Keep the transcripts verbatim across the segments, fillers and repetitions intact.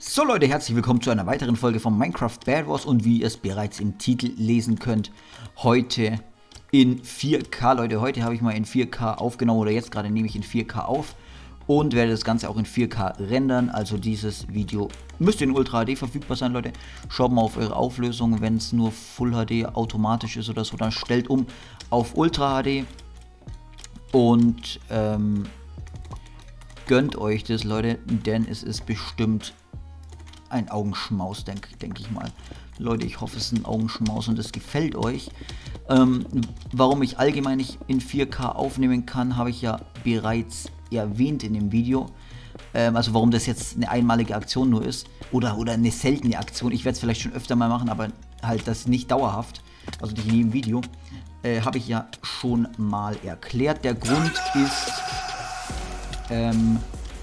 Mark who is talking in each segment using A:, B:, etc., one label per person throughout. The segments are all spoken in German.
A: So Leute, herzlich willkommen zu einer weiteren Folge von Minecraft Bed Wars und wie ihr es bereits im Titel lesen könnt, heute in vier K. Leute, heute habe ich mal in vier K aufgenommen oder jetzt gerade nehme ich in vier K auf und werde das Ganze auch in vier K rendern. Also dieses Video müsste in Ultra H D verfügbar sein, Leute. Schaut mal auf eure Auflösung, wenn es nur Full H D automatisch ist oder so, dann stellt um auf Ultra H D und ähm, gönnt euch das, Leute, denn es ist bestimmt ein Augenschmaus, denke denk ich mal. Leute, ich hoffe, es ist ein Augenschmaus und es gefällt euch. Ähm, warum ich allgemein nicht in vier K aufnehmen kann, habe ich ja bereits erwähnt in dem Video. Ähm, also warum das jetzt eine einmalige Aktion nur ist oder, oder eine seltene Aktion. Ich werde es vielleicht schon öfter mal machen, aber halt das nicht dauerhaft, also nicht in jedem Video. Äh, habe ich ja schon mal erklärt. Der Grund ist, ähm,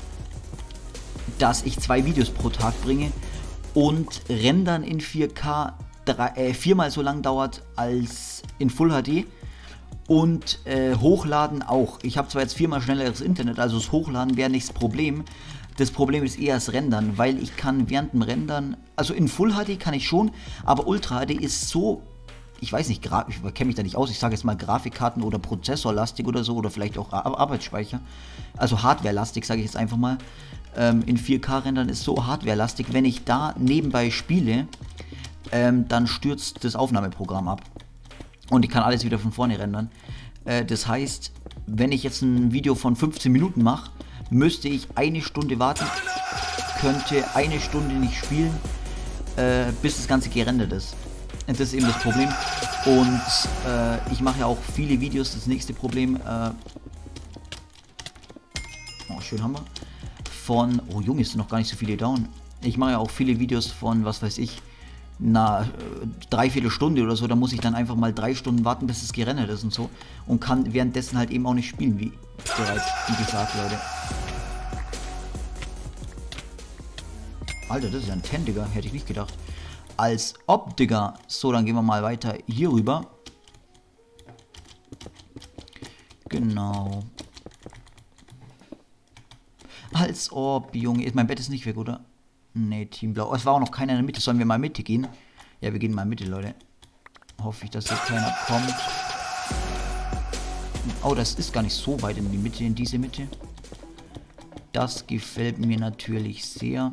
A: dass ich zwei Videos pro Tag bringe und Rendern in vier K drei, äh, viermal so lang dauert als in Full H D und äh, Hochladen auch. Ich habe zwar jetzt viermal schnelleres Internet, also das Hochladen wäre nicht das Problem. Das Problem ist eher das Rendern, weil ich kann während dem Rendern, also in Full H D kann ich schon, aber Ultra H D ist so, ich weiß nicht, ich kenne mich da nicht aus, ich sage jetzt mal Grafikkarten oder Prozessorlastig oder so oder vielleicht auch Ar Arbeitsspeicher, also Hardwarelastig sage ich jetzt einfach mal. Ähm, in vier K rendern ist so hardwarelastig, wenn ich da nebenbei spiele, ähm, dann stürzt das Aufnahmeprogramm ab und ich kann alles wieder von vorne rendern. Äh, das heißt, wenn ich jetzt ein Video von fünfzehn Minuten mache, müsste ich eine Stunde warten, könnte eine Stunde nicht spielen, äh, bis das Ganze gerendert ist. Das ist eben das Problem. Und äh, ich mache ja auch viele Videos. Das nächste Problem, äh, oh, schön haben wir, von, oh Junge, ist noch gar nicht so viele down. Ich mache ja auch viele Videos von, was weiß ich, na, dreiviertel Stunde oder so. Da muss ich dann einfach mal drei Stunden warten, bis es gerendert ist und so. Und kann währenddessen halt eben auch nicht spielen, wie bereits wie gesagt, Leute. Alter, das ist ja ein Ten, Digga. Hätte ich nicht gedacht. Als ob, Digga. So, dann gehen wir mal weiter hier rüber. Genau. Als ob, Junge. Mein Bett ist nicht weg, oder? Ne, Team Blau. Es war auch noch keiner in der Mitte. Sollen wir mal Mitte gehen? Ja, wir gehen mal Mitte, Leute. Hoffe ich, dass jetzt keiner kommt. Oh, das ist gar nicht so weit in die Mitte, in diese Mitte. Das gefällt mir natürlich sehr.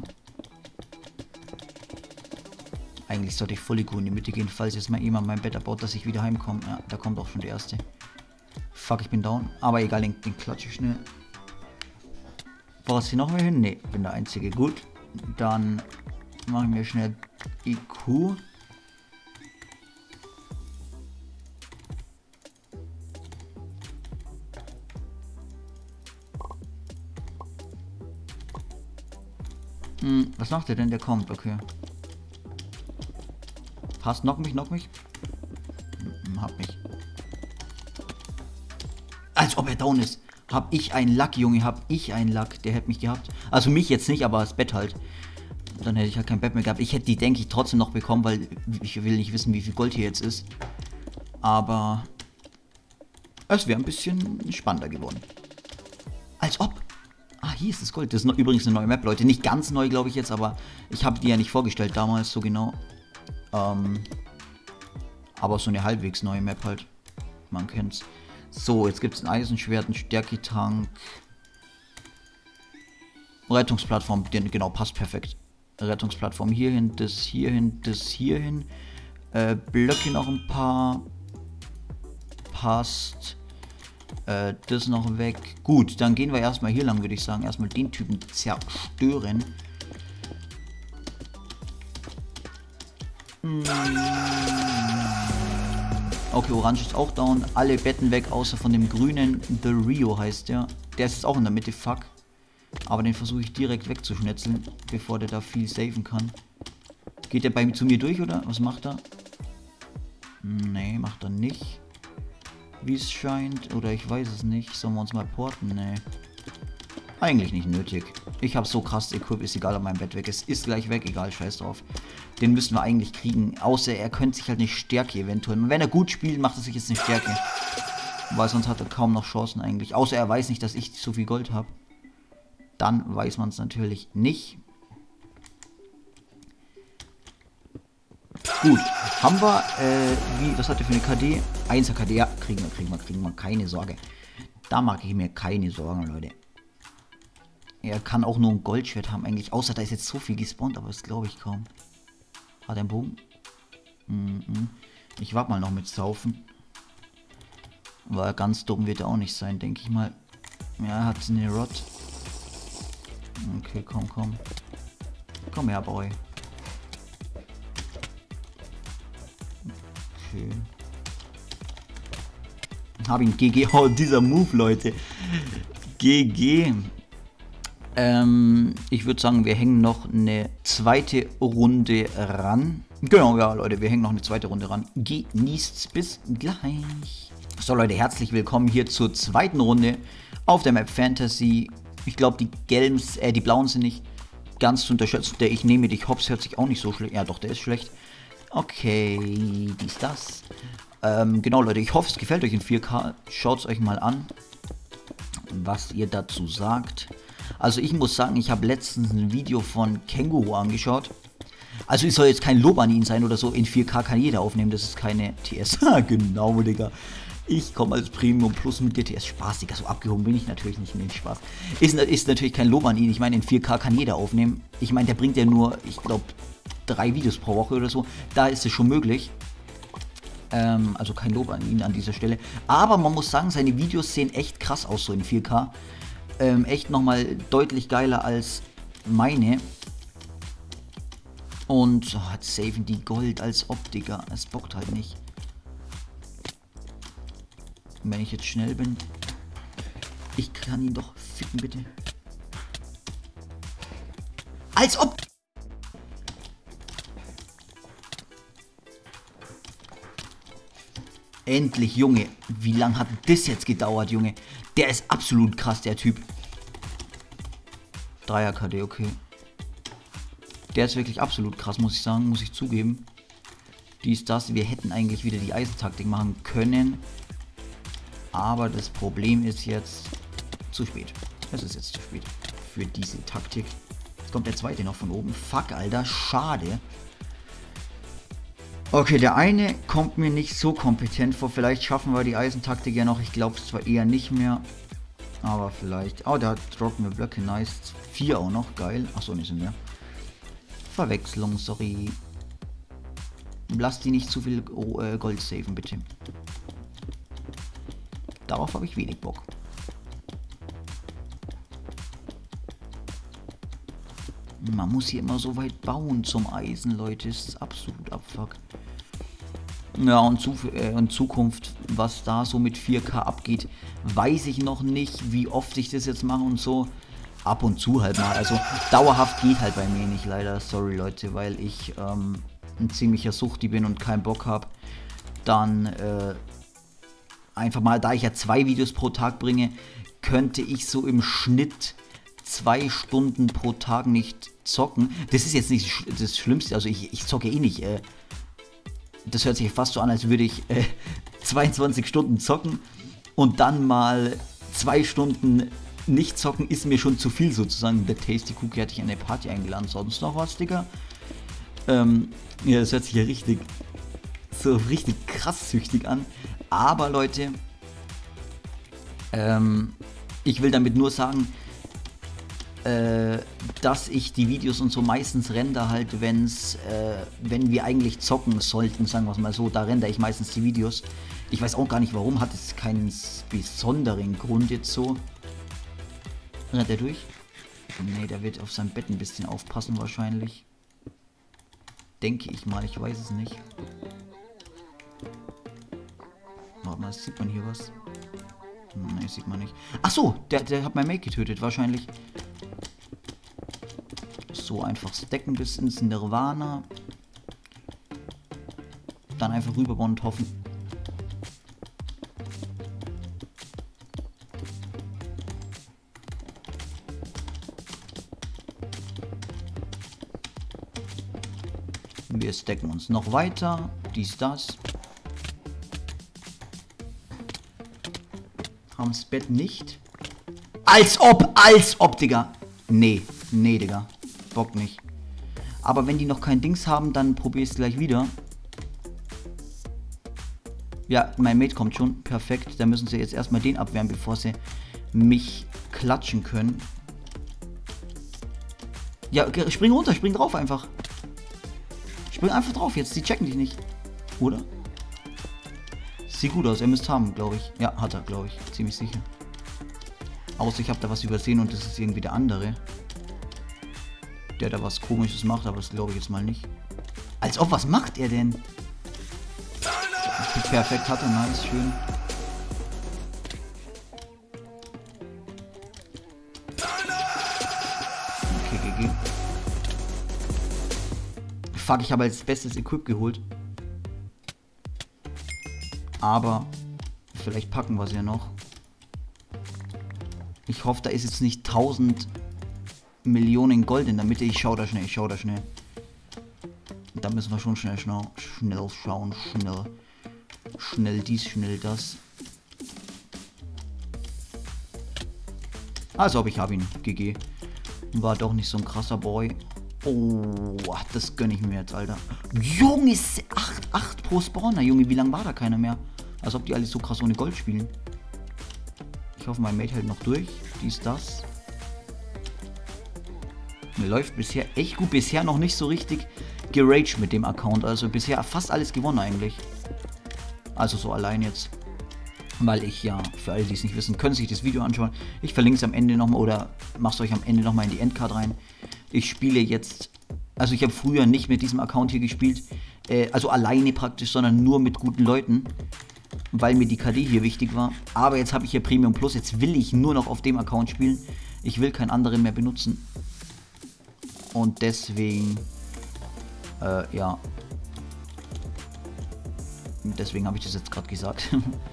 A: Eigentlich sollte ich voll gut in die Mitte gehen, falls jetzt mal jemand mein Bett abbaut, dass ich wieder heimkomme. Ja, da kommt auch schon der erste. Fuck, ich bin down. Aber egal, den, den klatsche ich schnell. Brauchst du noch mehr hin? Ne, bin der Einzige. Gut. Dann machen wir schnell I Q. Hm, was macht der denn? Der kommt, okay. Passt, knock mich, knock mich. Hm, hab mich. Als ob er down ist. Hab ich einen Lack, Junge, hab ich einen Lack. Der hätte mich gehabt. Also mich jetzt nicht, aber das Bett halt. Dann hätte ich halt kein Bett mehr gehabt. Ich hätte die, denke ich, trotzdem noch bekommen, weil ich will nicht wissen, wie viel Gold hier jetzt ist. Aber es wäre ein bisschen spannender geworden. Als ob. Ah, hier ist das Gold. Das ist noch, übrigens eine neue Map, Leute. Nicht ganz neu, glaube ich jetzt, aber ich habe die ja nicht vorgestellt damals so genau. Ähm, aber so eine halbwegs neue Map halt. Man kennt's. So, jetzt gibt es ein Eisenschwert, einen Stärketank. Rettungsplattform, genau, passt perfekt. Rettungsplattform hierhin, das hierhin, das hierhin. Äh, Blöcke noch ein paar. Passt. Äh, das noch weg. Gut, dann gehen wir erstmal hier lang, würde ich sagen. Erstmal den Typen zerstören. Okay, Orange ist auch down. Alle Betten weg, außer von dem grünen. The Rio heißt der. Der ist jetzt auch in der Mitte, fuck. Aber den versuche ich direkt wegzuschnetzeln, bevor der da viel saven kann. Geht der bei mir zu mir durch, oder? Was macht er? Nee, macht er nicht. Wie es scheint. Oder ich weiß es nicht. Sollen wir uns mal porten? Nee. Eigentlich nicht nötig. Ich habe so krass Equip, ist egal, ob mein Bett weg ist. Ist gleich weg, egal, scheiß drauf. Den müssen wir eigentlich kriegen. Außer er könnte sich halt eine Stärke eventuell. Und wenn er gut spielt, macht er sich jetzt eine Stärke. Weil sonst hat er kaum noch Chancen eigentlich. Außer er weiß nicht, dass ich so viel Gold habe. Dann weiß man es natürlich nicht. Gut, haben wir, äh, wie, was hat der für eine K D? eins K D, ja, kriegen wir, kriegen wir, kriegen wir, keine Sorge. Da mag ich mir keine Sorgen, Leute. Er kann auch nur ein Goldschwert haben eigentlich, außer da ist jetzt so viel gespawnt, aber das glaube ich kaum. Hat er einen Bogen? Mhm. Ich warte mal noch mit Saufen. Weil ganz dumm wird er auch nicht sein, denke ich mal. Ja, er hat eine Rod. Okay, komm, komm. Komm her, Boy. Okay. Hab ihn G G. Oh, dieser Move, Leute. G G. Ähm, ich würde sagen, wir hängen noch eine zweite Runde ran. Genau, ja, Leute, wir hängen noch eine zweite Runde ran. Genießt's, bis gleich. So, Leute, herzlich willkommen hier zur zweiten Runde auf der Map Fantasy. Ich glaube, die gelben, äh, die blauen sind nicht ganz zu unterschätzen. Der Ich nehme dich hops hört sich auch nicht so schlecht. Ja, doch, der ist schlecht. Okay, dies, das. Ähm, genau, Leute, ich hoffe, es gefällt euch in vier K. Schaut es euch mal an, was ihr dazu sagt. Also ich muss sagen, ich habe letztens ein Video von Känguru angeschaut. Also es soll jetzt kein Lob an ihn sein oder so. In vier K kann jeder aufnehmen, das ist keine T S. Genau, Digga. Ich komme als Premium Plus mit der T S. Spaß, Digga, so abgehoben bin ich natürlich nicht. Nee, Spaß. Ist, ist natürlich kein Lob an ihn. Ich meine, in vier K kann jeder aufnehmen. Ich meine, der bringt ja nur, ich glaube, drei Videos pro Woche oder so. Da ist es schon möglich. Ähm, also kein Lob an ihn an dieser Stelle. Aber man muss sagen, seine Videos sehen echt krass aus, so in vier K. Ähm, echt nochmal deutlich geiler als meine. Und oh, hat saven die Gold als ob, Digga. Es bockt halt nicht. Und wenn ich jetzt schnell bin. Ich kann ihn doch ficken, bitte. Als ob! Endlich, Junge. Wie lange hat das jetzt gedauert, Junge? Der ist absolut krass, der Typ. Dreier K D, okay. Der ist wirklich absolut krass, muss ich sagen, muss ich zugeben. Dies, das, wir hätten eigentlich wieder die Eisentaktik machen können. Aber das Problem ist jetzt zu spät. Es ist jetzt zu spät für diese Taktik. Jetzt kommt der zweite noch von oben. Fuck, Alter, schade. Okay, der eine kommt mir nicht so kompetent vor. Vielleicht schaffen wir die Eisentaktik ja noch. Ich glaube es zwar eher nicht mehr. Aber vielleicht. Oh, der droppt mir Blöcke. Nice. Vier auch noch. Geil. Achso, nicht sind mehr. Verwechslung, sorry. Lass die nicht zu viel Gold saven, bitte. Darauf habe ich wenig Bock. Man muss hier immer so weit bauen zum Eisen, Leute. Das ist absolut Abfuck. Ja, und, zu, äh, in Zukunft, was da so mit vier K abgeht, weiß ich noch nicht, wie oft ich das jetzt mache und so. Ab und zu halt mal. Also dauerhaft geht halt bei mir nicht, leider. Sorry, Leute, weil ich ähm, ein ziemlicher Suchti bin und keinen Bock habe. Dann äh, einfach mal, da ich ja zwei Videos pro Tag bringe, könnte ich so im Schnitt zwei Stunden pro Tag nicht zocken. Das ist jetzt nicht das Schlimmste, also ich, ich zocke eh nicht. Äh, das hört sich fast so an, als würde ich äh, zweiundzwanzig Stunden zocken und dann mal zwei Stunden nicht zocken, ist mir schon zu viel sozusagen. Der Tasty Cookie hatte ich an der Party eingeladen. Sonst noch was, Digga? Ähm, ja, das hört sich ja richtig, so richtig krass süchtig an. Aber Leute, ähm, ich will damit nur sagen, äh, dass ich die Videos und so meistens render halt, wenn's, äh, wenn wir eigentlich zocken sollten, sagen wir es mal so, da render ich meistens die Videos. Ich weiß auch gar nicht warum, hat es keinen besonderen Grund jetzt so. Rennt er durch? Ne, der wird auf sein Bett ein bisschen aufpassen wahrscheinlich. Denke ich mal, ich weiß es nicht. Warte mal, sieht man hier was? Ne, sieht man nicht. Ach so, der, der hat mein Mate getötet, wahrscheinlich. So, einfach stacken bis ins Nirvana. Dann einfach rüberbauen und hoffen. Wir stacken uns noch weiter. Dies, das. Haben das Bett nicht. Als ob, als ob, Digga. Nee, nee, Digga. Bock nicht. Aber wenn die noch kein Dings haben, dann probier es gleich wieder. Ja, mein Mate kommt schon. Perfekt. Da müssen sie jetzt erstmal den abwehren, bevor sie mich klatschen können. Ja, spring runter, spring drauf einfach. Spring einfach drauf jetzt. Die checken dich nicht. Oder? Sieht gut aus. Er müsste haben, glaube ich. Ja, hat er, glaube ich. Ziemlich sicher. Außer ich habe da was übersehen und das ist irgendwie der andere. Der da was Komisches macht, aber das glaube ich jetzt mal nicht. Als ob, was macht er denn? Perfekt, hat er, nice, schön. Okay, G G. Fuck, ich habe als bestes Equip geholt. Aber vielleicht packen wir es ja noch. Ich hoffe, da ist jetzt nicht tausend Millionen Gold in der Mitte. Ich schau da schnell, ich schau da schnell. Da müssen wir schon schnell, schnell, schnell schauen, schnell. Schnell dies, schnell das. Also, ob ich habe ihn. G G. War doch nicht so ein krasser Boy. Oh, das gönne ich mir jetzt, Alter. Junge, acht pro Spawner, Junge. Wie lange war da keiner mehr? Als ob die alle so krass ohne Gold spielen. Ich hoffe, mein Mate hält noch durch. Dies, das. Mir läuft bisher echt gut. Bisher noch nicht so richtig geraged mit dem Account. Also bisher fast alles gewonnen eigentlich. Also so allein jetzt. Weil ich ja, für alle, die es nicht wissen, können sich das Video anschauen. Ich verlinke es am Ende nochmal oder mach's euch am Ende nochmal in die Endcard rein. Ich spiele jetzt, also ich habe früher nicht mit diesem Account hier gespielt. Äh, also alleine praktisch, sondern nur mit guten Leuten. Weil mir die K D hier wichtig war. Aber jetzt habe ich hier Premium Plus. Jetzt will ich nur noch auf dem Account spielen. Ich will keinen anderen mehr benutzen. Und deswegen, äh, ja. Deswegen habe ich das jetzt gerade gesagt.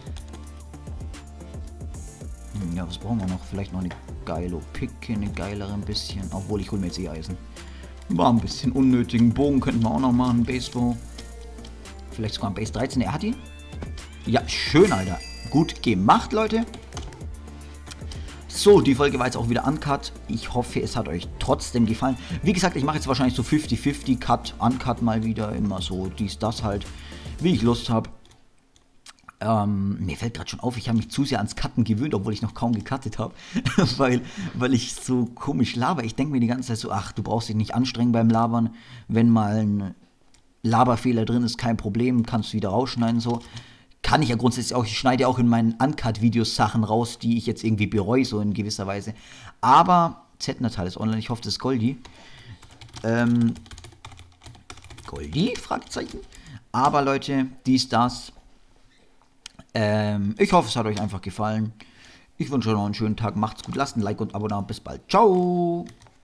A: Ja, was brauchen wir noch? Vielleicht noch eine geile Picke, eine geilere ein bisschen. Obwohl, ich hole mir jetzt eh Eisen. War ein bisschen unnötigen Bogen könnten wir auch noch machen. Baseball. Vielleicht sogar ein Base dreizehn. Er hat ihn. Ja, schön, Alter. Gut gemacht, Leute. So, die Folge war jetzt auch wieder uncut. Ich hoffe, es hat euch trotzdem gefallen. Wie gesagt, ich mache jetzt wahrscheinlich so fünfzig fünfzig Cut, Uncut mal wieder. Immer so dies, das halt, wie ich Lust habe. Ähm, mir fällt gerade schon auf, ich habe mich zu sehr ans Cutten gewöhnt, obwohl ich noch kaum gecuttet habe. weil, weil ich so komisch laber. Ich denke mir die ganze Zeit so, ach, du brauchst dich nicht anstrengen beim Labern. Wenn mal ein Laberfehler drin ist, kein Problem, kannst du wieder rausschneiden, so. Kann ich ja grundsätzlich auch, ich schneide auch in meinen Uncut-Videos Sachen raus, die ich jetzt irgendwie bereue, so in gewisser Weise. Aber Z-Natal ist online, ich hoffe, das ist Goldi. Ähm, Goldi? Fragezeichen. Aber Leute, dies, das. Ähm, ich hoffe, es hat euch einfach gefallen. Ich wünsche euch noch einen schönen Tag, macht's gut, lasst ein Like und ein Abo da, bis bald. Ciao!